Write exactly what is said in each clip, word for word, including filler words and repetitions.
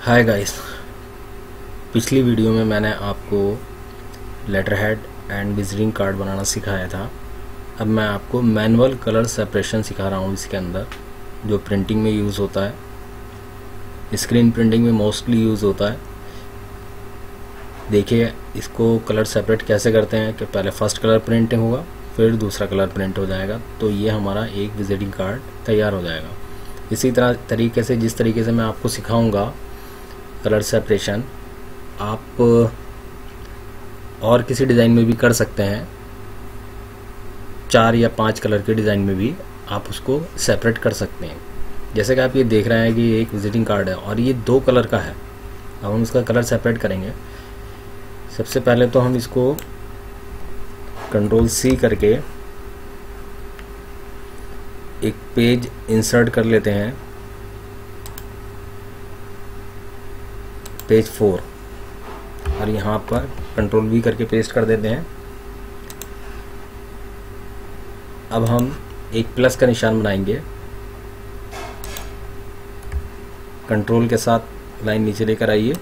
Hi guys, पिछली video में मैंने आपको letter head and visiting card बनाना सिखाया था। अब मैं आपको मैनुअल कलर सेपरेशन सिखा रहा हूँ इसके अंदर, जो प्रिंटिंग में यूज़ होता है, स्क्रीन प्रिंटिंग में मोस्टली यूज़ होता है। देखिए इसको कलर सेपरेट कैसे करते हैं कि पहले फर्स्ट कलर प्रिंट होगा, फिर दूसरा कलर प्रिंट हो जाएगा, तो ये हमारा एक विजिटिंग कार्ड तैयार हो जाएगा। इसी तरह तरीके से जिस तरीके से मैं आपको सिखाऊंगा कलर सेपरेशन, आप और किसी डिज़ाइन में भी कर सकते हैं। चार या पांच कलर के डिज़ाइन में भी आप उसको सेपरेट कर सकते हैं। जैसे कि आप ये देख रहे हैं कि एक विजिटिंग कार्ड है और ये दो कलर का है। अब हम इसका कलर सेपरेट करेंगे। सबसे पहले तो हम इसको कंट्रोल सी करके एक पेज इंसर्ट कर लेते हैं, पेज फोर, और यहाँ पर कंट्रोल वी करके पेस्ट कर देते हैं। अब हम एक प्लस का निशान बनाएंगे, कंट्रोल के साथ लाइन नीचे लेकर आइए,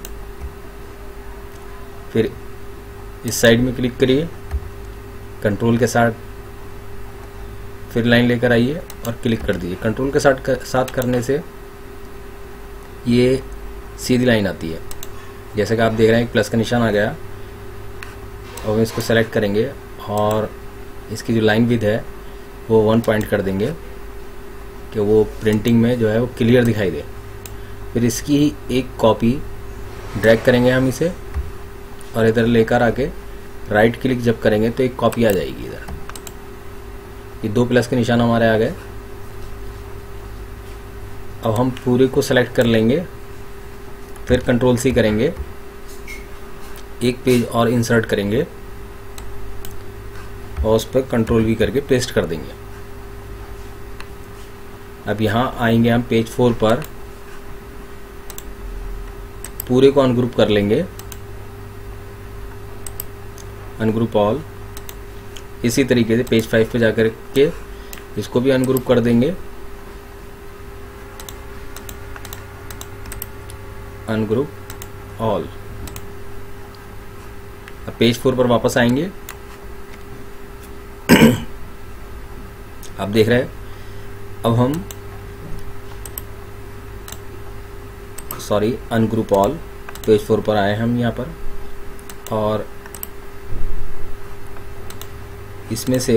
फिर इस साइड में क्लिक करिए, कंट्रोल के साथ फिर लाइन लेकर आइए और क्लिक कर दीजिए। कंट्रोल के साथ कर, साथ करने से ये सीधी लाइन आती है। जैसे कि आप देख रहे हैं एक प्लस का निशान आ गया। और हम इसको सेलेक्ट करेंगे और इसकी जो लाइन विड्थ है वो वन पॉइंट कर देंगे कि वो प्रिंटिंग में जो है वो क्लियर दिखाई दे। फिर इसकी एक कॉपी ड्रैग करेंगे हम इसे, और इधर लेकर आके राइट क्लिक जब करेंगे तो एक कॉपी आ जाएगी इधर। ये दो प्लस के निशान हमारे आ गए। अब हम पूरे को सेलेक्ट कर लेंगे, फिर कंट्रोल सी करेंगे, एक पेज और इंसर्ट करेंगे और उस पर कंट्रोल वी करके पेस्ट कर देंगे। अब यहाँ आएंगे हम पेज फोर पर, पूरे को अनग्रुप कर लेंगे, अनग्रुप ऑल। इसी तरीके से पेज फाइव पे जाकर के इसको भी अनग्रुप कर देंगे, अनग्रुप ऑल। अब पेज फोर पर वापस आएंगे। आप देख रहे हैं अब हम sorry ungroup all, page four पर आए हम यहाँ पर, और इसमें से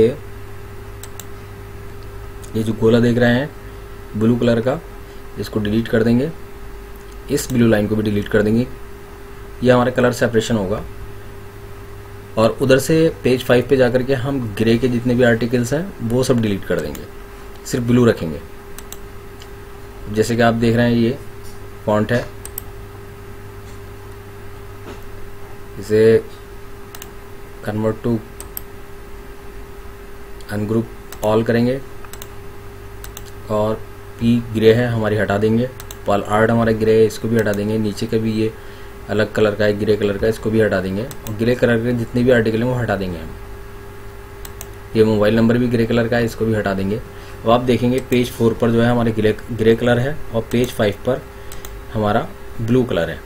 ये जो गोला देख रहे हैं ब्लू कलर का, इसको डिलीट कर देंगे, इस ब्लू लाइन को भी डिलीट कर देंगे। ये हमारा कलर सेपरेशन होगा। और उधर से पेज फाइव पे जाकर के हम ग्रे के जितने भी आर्टिकल्स हैं वो सब डिलीट कर देंगे, सिर्फ ब्लू रखेंगे। जैसे कि आप देख रहे हैं ये फॉन्ट है, इसे कन्वर्ट टू अनग्रुप ऑल करेंगे, और पी ग्रे है हमारी हटा देंगे, पॉल आर्ट हमारा ग्रे है, इसको भी हटा देंगे। नीचे का भी ये अलग कलर का है, ग्रे कलर का, इसको भी हटा देंगे। और ग्रे कलर के जितने भी आर्टिकल हैं वो हटा देंगे हम। ये मोबाइल नंबर भी ग्रे कलर का है, इसको भी हटा देंगे। अब आप देखेंगे पेज फोर पर जो है हमारे ग्रे ग्रे कलर है और पेज फाइव पर हमारा ब्लू कलर है।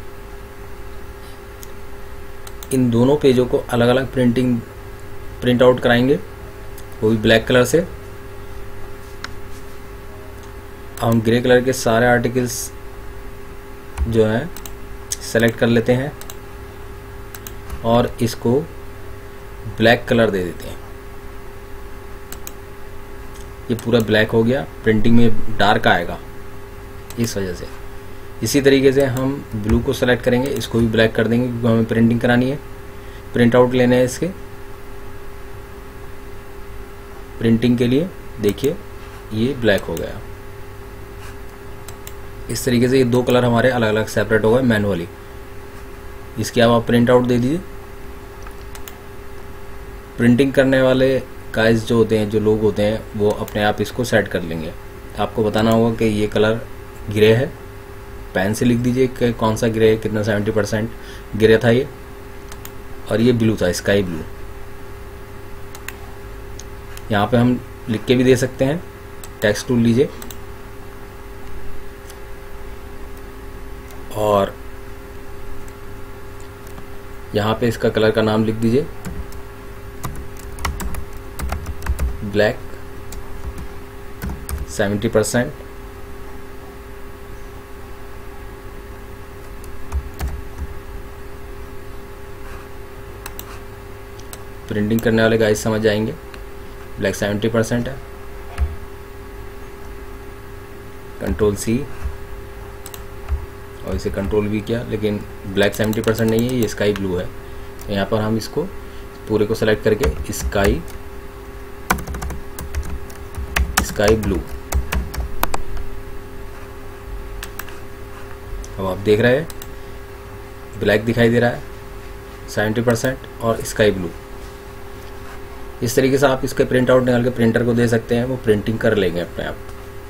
इन दोनों पेजों को अलग अलग प्रिंटिंग प्रिंट आउट कराएंगे, वो भी ब्लैक कलर से। हम ग्रे कलर के सारे आर्टिकल्स जो हैं सेलेक्ट कर लेते हैं और इसको ब्लैक कलर दे देते हैं। ये पूरा ब्लैक हो गया, प्रिंटिंग में डार्क आएगा इस वजह से। इसी तरीके से हम ब्लू को सेलेक्ट करेंगे, इसको भी ब्लैक कर देंगे क्योंकि हमें प्रिंटिंग करानी है, प्रिंट आउट लेने हैं इसके प्रिंटिंग के लिए। देखिए ये ब्लैक हो गया। इस तरीके से ये दो कलर हमारे अलग अलग सेपरेट हो गए मैनुअली। इसके अब आप प्रिंट आउट दे दीजिए। प्रिंटिंग करने वाले गाइस जो होते हैं, जो लोग होते हैं, वो अपने आप इसको सेट कर लेंगे। आपको बताना होगा कि ये कलर ग्रे है, पेन से लिख दीजिए कि कौन सा ग्रे है, कितना सेवेंटी परसेंट ग्रे था ये, और ये ब्लू था, स्काई ब्लू। यहाँ पे हम लिख के भी दे सकते हैं। टेक्स्ट टूल लीजिए, और यहाँ पे इसका कलर का नाम लिख दीजिए ब्लैक सेवेंटी परसेंट। प्रिंटिंग करने वाले गाइस समझ जाएंगे ब्लैक सेवेंटी परसेंट है। कंट्रोल सी और इसे कंट्रोल भी किया, लेकिन ब्लैक सेवेंटी परसेंट नहीं है, ये स्काई ब्लू है। तो यहाँ पर हम इसको पूरे को सेलेक्ट करके स्काई स्काई ब्लू, अब आप देख रहे हैं ब्लैक दिखाई दे रहा है सेवेंटी परसेंट और स्काई ब्लू। इस तरीके से आप इसके प्रिंट आउट निकाल के प्रिंटर को दे सकते हैं, वो प्रिंटिंग कर लेंगे अपने आप।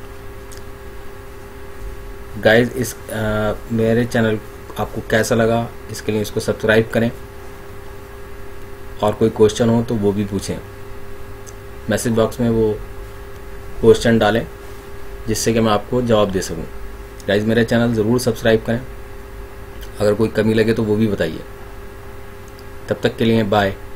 गाइस इस आ, मेरे चैनल आपको कैसा लगा, इसके लिए इसको सब्सक्राइब करें और कोई क्वेश्चन हो तो वो भी पूछें, मैसेज बॉक्स में वो क्वेश्चन डालें जिससे कि मैं आपको जवाब दे सकूं। गाइस मेरा चैनल ज़रूर सब्सक्राइब करें, अगर कोई कमी लगे तो वो भी बताइए। तब तक के लिए बाय।